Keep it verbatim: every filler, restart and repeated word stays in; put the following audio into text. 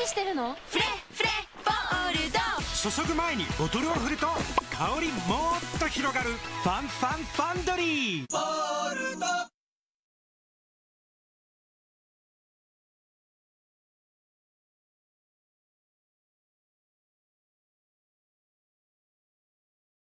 してるの？ フレフレボールド。 注ぐ前にボトルを振ると香りもっと広がる。ファンファンファンドリーボールド。